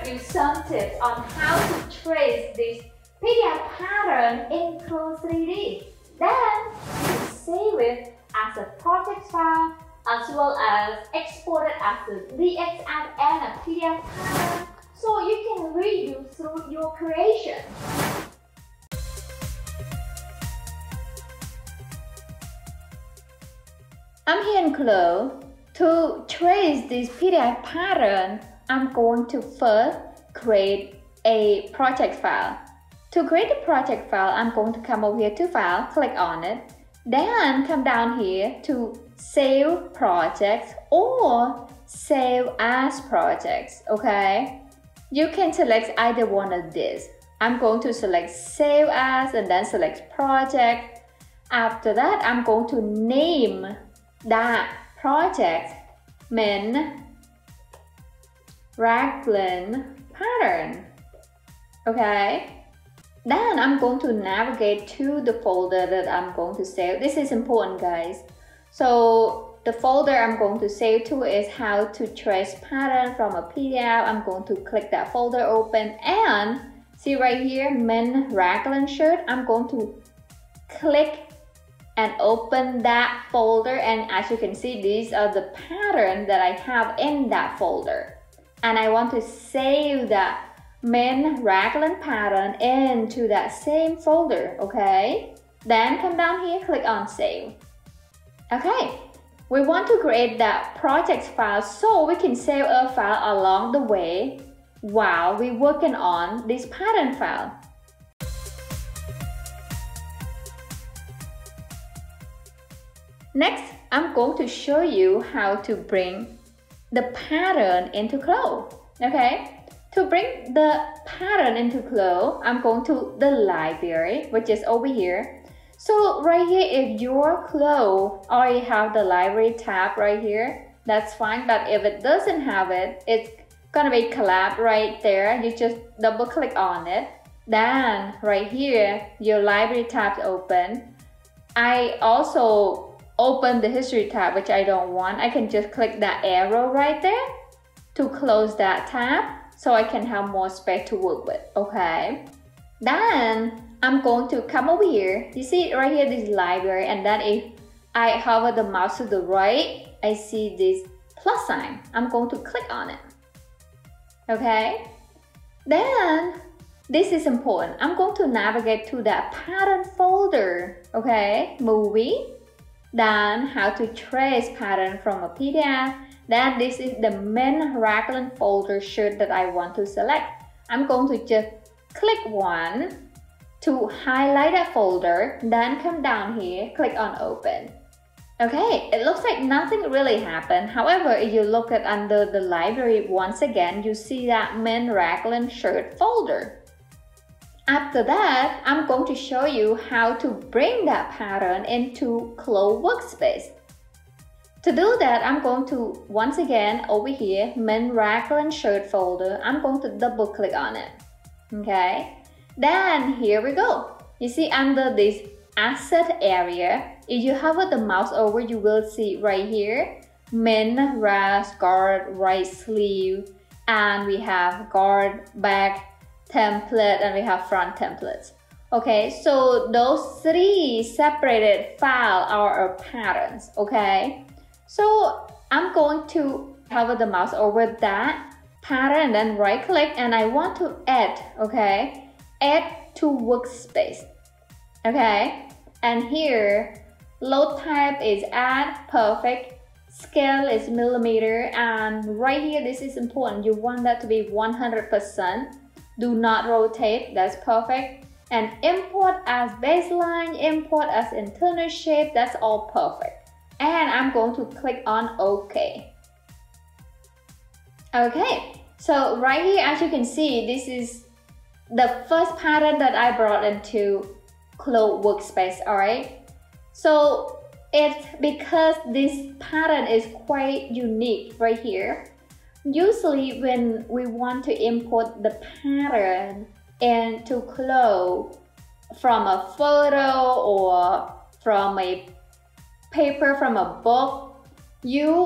you some tips on how to trace this PDF pattern in CLO 3D. Then you can save it as a project file as well as export it as a DXF and a PDF pattern so you can reuse through your creation. I'm here in CLO. To trace this PDF pattern, I'm going to first create a project file. To create a project file, I'm going to come over here to File, click on it, then come down here to Save Projects or Save as Projects, okay? You can select either one of these. I'm going to select Save As and then select Project. After that, I'm going to name that project Min Raglan Pattern, okay? Then I'm going to navigate to the folder that I'm going to save. This is important, guys. So the folder I'm going to save to is how to trace pattern from a PDF. I'm going to click that folder open and see right here, Min Raglan shirt. I'm going to click and open that folder, and as you can see, these are the patterns that I have in that folder. And I want to save that Min Raglan pattern into that same folder, okay? Then come down here, click on Save. Okay, we want to create that project file so we can save a file along the way while we're working on this pattern file. Next, I'm going to show you how to bring the pattern into CLO, okay? To bring the pattern into CLO, I'm going to the library, which is over here. So right here, if your CLO already have the library tab right here, that's fine. But if it doesn't have it, it's gonna be collapsed right there. You just double click on it. Then right here, your library tab's open. I also open the history tab, which I don't want. I can just click that arrow right there to close that tab so I can have more space to work with, okay? Then I'm going to come over here. You see right here, this library, and then if I hover the mouse to the right, I see this plus sign. I'm going to click on it, okay? Then this is important. I'm going to navigate to that pattern folder, okay? Movie. Then how to trace pattern from a PDF. Then this is the Min Raglan folder shirt that I want to select. I'm going to just click one to highlight that folder, then come down here, click on open. Okay, it looks like nothing really happened. However, if you look at under the library once again, you see that Min Raglan shirt folder. After that, I'm going to show you how to bring that pattern into CLO workspace. To do that, I'm going to, once again, over here, Min Raglan shirt folder, I'm going to double click on it, okay? Then here we go. You see under this asset area, if you hover the mouse over, you will see right here, Min Ras guard right sleeve, and we have guard back template, and we have front templates. Okay, so those three separated files are our patterns, okay? So I'm going to hover the mouse over that pattern and then right click, and I want to add, okay? Add to workspace, okay? And here, load type is add, perfect. Scale is millimeter, and right here, this is important. You want that to be 100%. Do not rotate, that's perfect. And import as baseline, import as internal shape, that's all perfect. And I'm going to click on OK. Okay, so right here, as you can see, this is the first pattern that I brought into CLO workspace, alright? So it's because this pattern is quite unique right here. Usually when we want to import the pattern into CLO from a photo or from a paper, from a book, you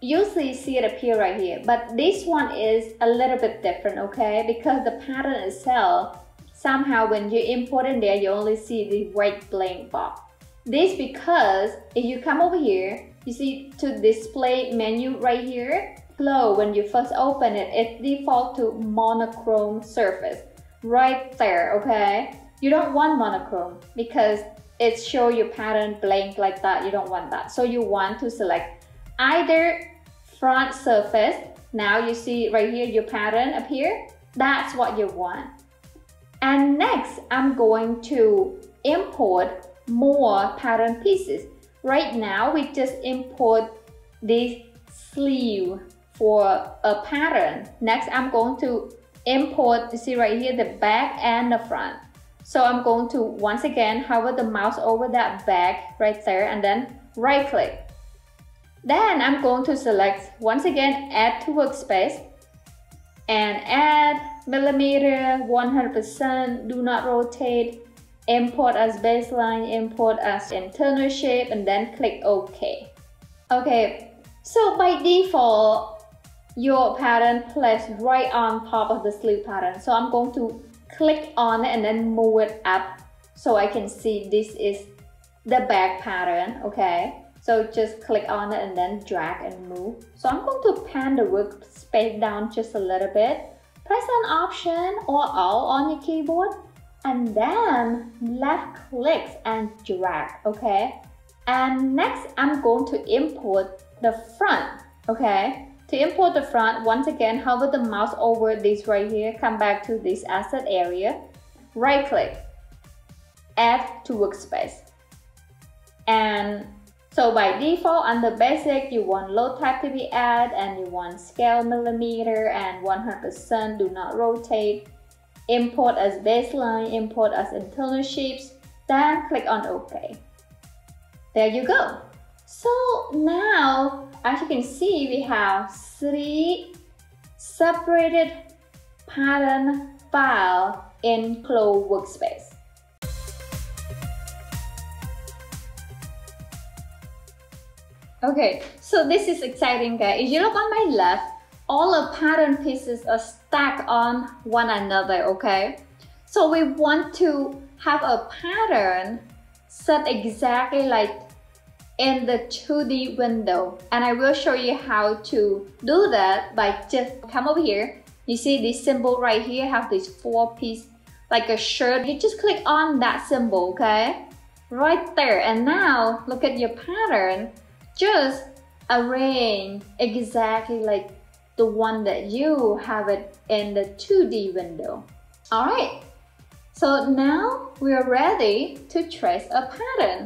usually see it appear right here, but this one is a little bit different, okay? Because the pattern itself, somehow when you import in there, you only see the white blank box. This because if you come over here, you see to display menu right here, CLO, when you first open it, it defaults to monochrome surface right there, okay? You don't want monochrome because it shows your pattern blank like that. You don't want that. So you want to select either front surface. Now you see right here your pattern appear. That's what you want. And next, I'm going to import more pattern pieces. Right now, we just import this sleeve for a pattern. Next, I'm going to import, you see right here, the back and the front. So I'm going to, once again, hover the mouse over that back right there and then right click. Then I'm going to select, once again, add to workspace and add millimeter, 100%, do not rotate, import as baseline, import as internal shape, and then click OK. Okay, so by default, your pattern placed right on top of the sleeve pattern. So I'm going to click on it and then move it up so I can see this is the back pattern, okay? So just click on it and then drag and move. So I'm going to pan the workspace down just a little bit. Press an Option or Alt on your keyboard and then left click and drag, okay? And next I'm going to import the front, okay? To import the front, once again, hover the mouse over this right here, come back to this asset area, right click, add to workspace. And so by default, under basic, you want load type to be add and you want scale millimeter and 100%, do not rotate. Import as baseline, import as internal shapes, then click on OK. There you go. So now, as you can see, we have 3 separated pattern files in CLO workspace. Okay, so this is exciting, guys. If you look on my left, all the pattern pieces are stacked on one another, okay? So we want to have a pattern set exactly like in the 2D window. And I will show you how to do that by just come over here. You see this symbol right here, have this 4 piece like a shirt. You just click on that symbol, okay? Right there. And now look at your pattern. Just arrange exactly like the one that you have it in the 2D window. Alright, so now we are ready to trace a pattern.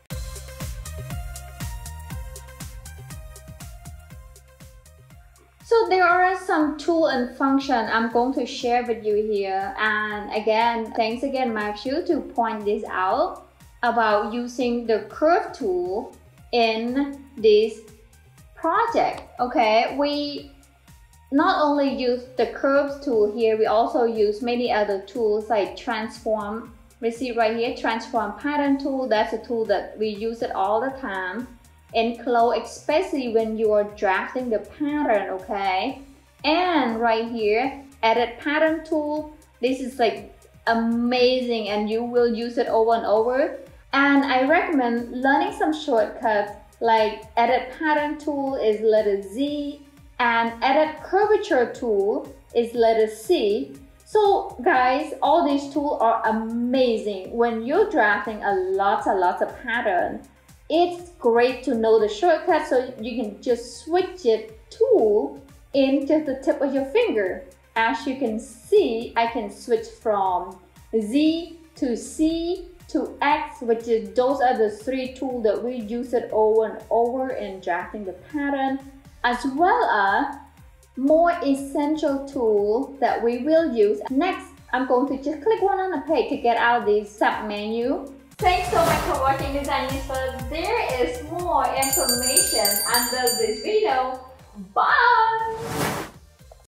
So there are some tool and function I'm going to share with you here. And again, thanks again Matthew to point this out about using the curve tool in this project. Okay, we not only use the curves tool here, we also use many other tools like transform. We see right here, transform pattern tool. That's a tool that we use it all the time in CLO, especially when you are drafting the pattern, okay? And right here, edit pattern tool. This is like amazing and you will use it over and over. And I recommend learning some shortcuts like edit pattern tool is letter Z and edit curvature tool is letter C. So guys, all these tools are amazing. When you're drafting a lots of pattern, it's great to know the shortcut so you can just switch it tool in just the tip of your finger. As you can see, I can switch from Z to C to X, which is those are the 3 tools that we use it over and over in drafting the pattern, as well as more essential tool that we will use. Next, I'm going to just click one on the page to get out the sub menu. Thanks so much for watching Design Useful. There is more information under this video. Bye!